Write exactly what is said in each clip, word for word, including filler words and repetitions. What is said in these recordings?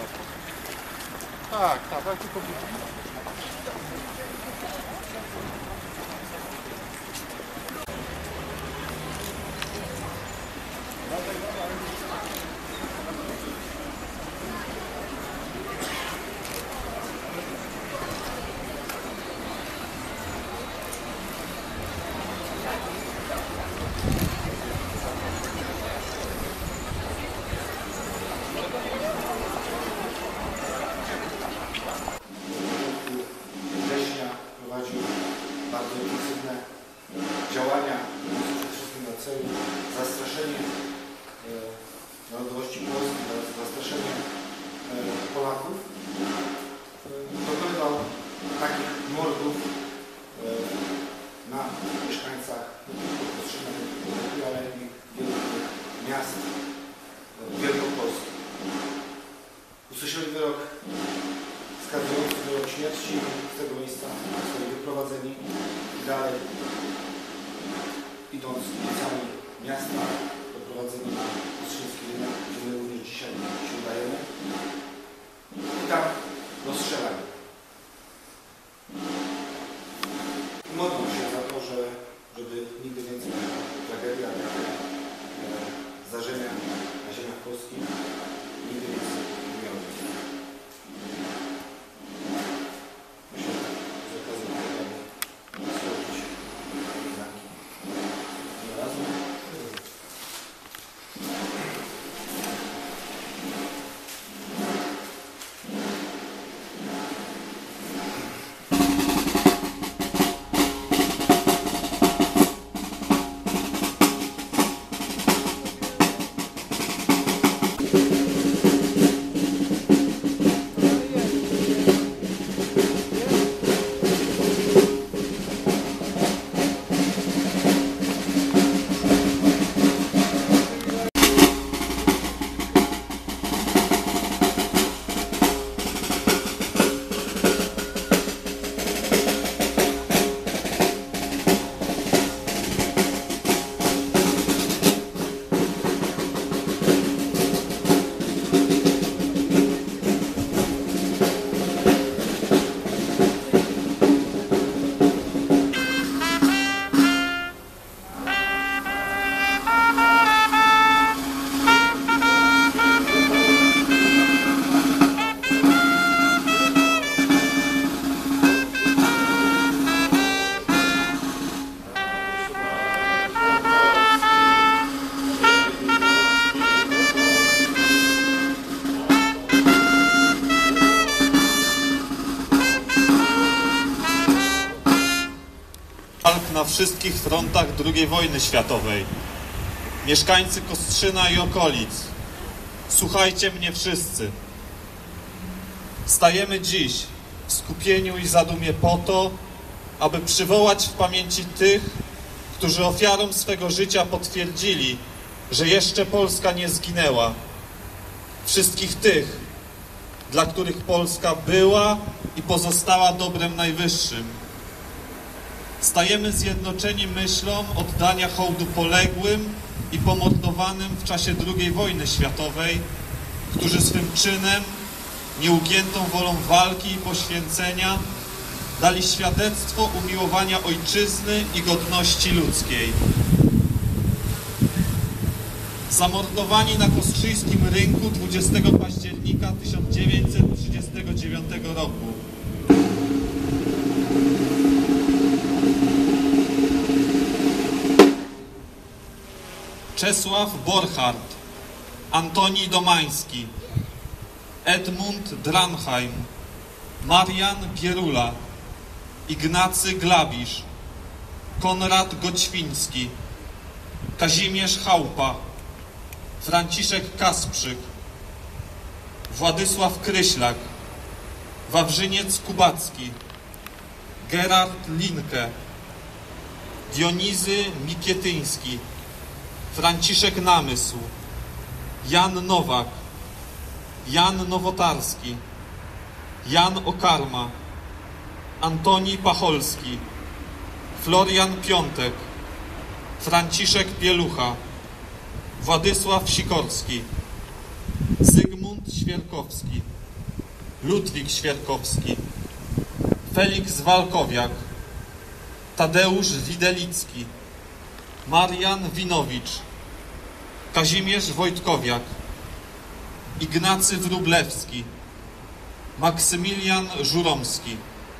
Tak, tak, tak, tylko bardzo intensywne działania, przede wszystkim na celu zastraszenie e, narodowości polskiej, zastraszenie e, Polaków. E, dokonywał takich mordów e, na mieszkańcach Kostrzyna, ale i wielkich miast e, Wielkopolski. Usłyszeli wyrok skazujący wyrok śmierci, z tego miejsca zostali wyprowadzeni i dalej, idąc ulicami miasta, doprowadzeni na Kostrzyński rynek, gdzie my również dzisiaj się udajemy, i tam rozstrzelani. Modlę się za to, że, żeby nigdy więcej tragedia, takie e, zdarzenia na ziemiach polskich nigdy więcej nie miały. Na wszystkich frontach drugiej wojny światowej. Mieszkańcy Kostrzyna i okolic, słuchajcie mnie wszyscy. Stajemy dziś w skupieniu i zadumie po to, aby przywołać w pamięci tych, którzy ofiarą swego życia potwierdzili, że jeszcze Polska nie zginęła. Wszystkich tych, dla których Polska była i pozostała dobrem najwyższym. Stajemy zjednoczeni myślą oddania hołdu poległym i pomordowanym w czasie drugiej wojny światowej, którzy swym czynem, nieugiętą wolą walki i poświęcenia dali świadectwo umiłowania ojczyzny i godności ludzkiej. Zamordowani na Kostrzyńskim Rynku dwudziestego października tysiąc dziewięćset trzydziestego dziewiątego roku. Czesław Borchardt, Antoni Domański, Edmund Dranheim, Marian Bierula, Ignacy Glabisz, Konrad Goćwiński, Kazimierz Chałupa, Franciszek Kasprzyk, Władysław Kryślak, Wawrzyniec Kubacki, Gerard Linke, Dionizy Mikietyński, Franciszek Namysł, Jan Nowak, Jan Nowotarski, Jan Okarma, Antoni Pacholski, Florian Piątek, Franciszek Pielucha, Władysław Sikorski, Zygmunt Świerkowski, Ludwik Świerkowski, Feliks Walkowiak, Tadeusz Widelicki, Marian Winowicz, Kazimierz Wojtkowiak, Ignacy Wróblewski, Maksymilian Żuromski.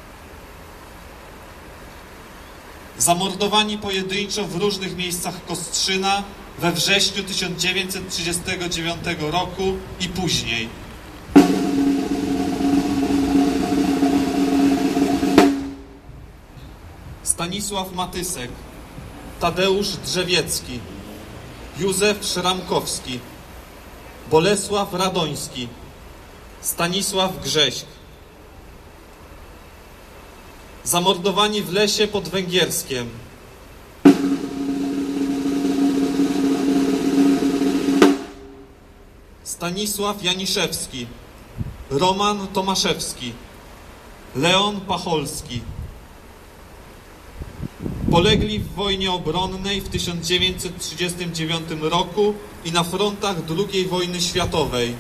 Zamordowani pojedynczo w różnych miejscach Kostrzyna we wrześniu tysiąc dziewięćset trzydziestego dziewiątego roku i później. Stanisław Matysek, Tadeusz Drzewiecki, Józef Szramkowski, Bolesław Radoński, Stanisław Grześk. Zamordowani w lesie pod Węgierskiem. Stanisław Janiszewski, Roman Tomaszewski, Leon Pacholski. Polegli w wojnie obronnej w tysiąc dziewięćset trzydziestym dziewiątym roku i na frontach drugiej wojny światowej.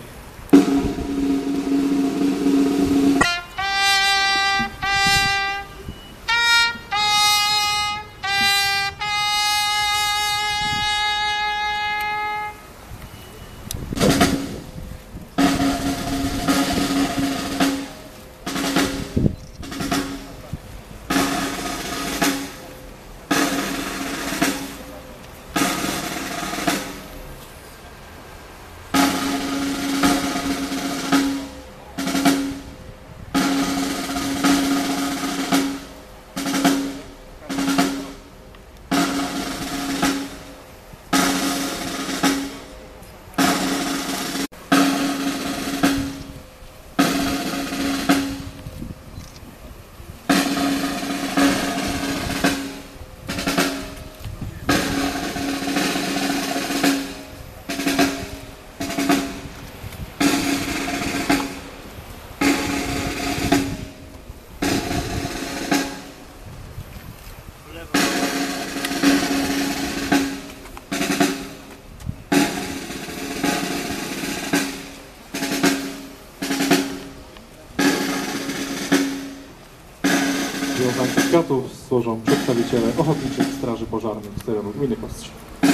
Związek Światów złożą przedstawiciele Ochotniczych Straży Pożarnych z terenu gminy Kostrzyna.